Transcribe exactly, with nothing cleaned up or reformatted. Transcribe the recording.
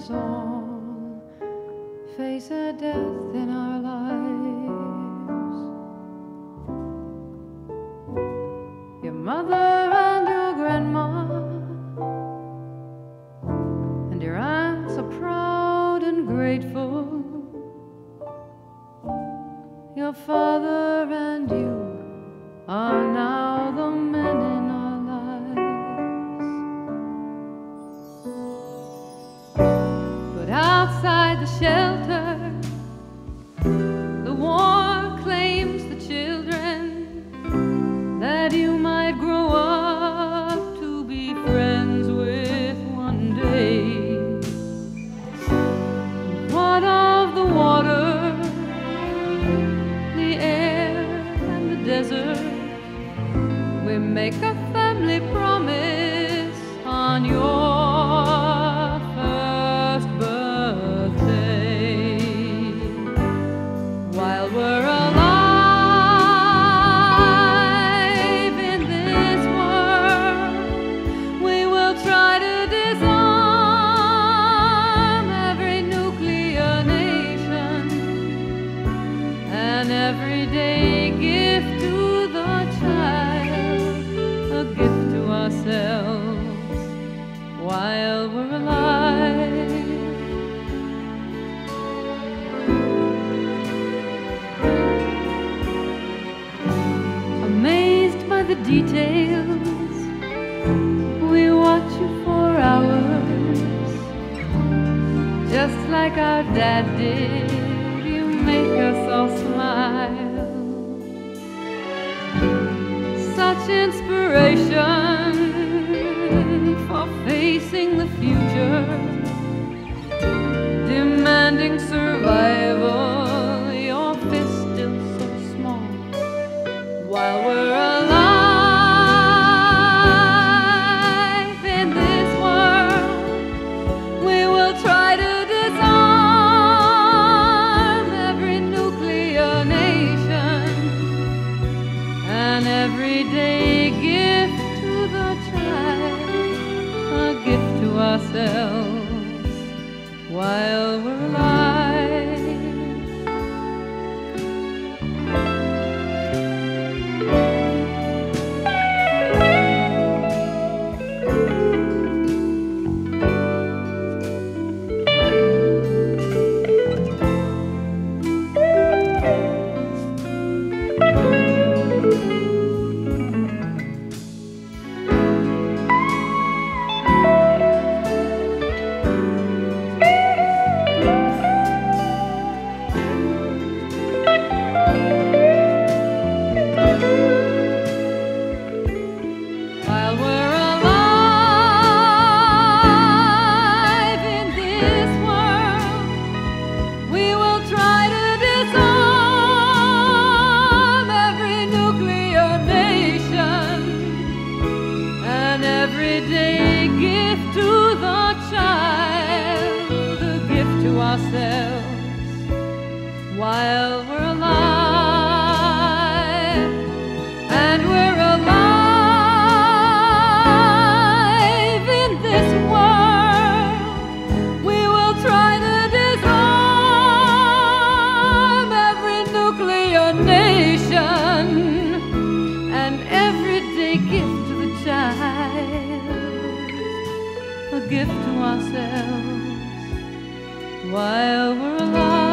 us all face a death in our lives. Your mother and your grandma and your aunts are proud and grateful. Your father and you are now the men in our lives. But outside the shelter, the war claims the children that you might grow up to be friends with one day. What of the water, the air, and the desert? We make a family promise on your first birthday. While we're alive in this world, we will try to disarm every nuclear nation, and every day gift to the child, a gift to ourselves while we're alive. Amazed by the details, we watch you for hours. Just like our dad did, you make us all smile. Such inspiration for facing the future, demanding survival. Your fist still so small. While we're alive in this world, we will try to disarm every nuclear nation, and every day gift to the child, a gift to ourselves while we're alive. Every day gift to the child, a gift to ourselves while we're alive. And we're alive in this world, we will try to disarm every nuclear nation, and every day gift to the child, a gift to ourselves while we're alive.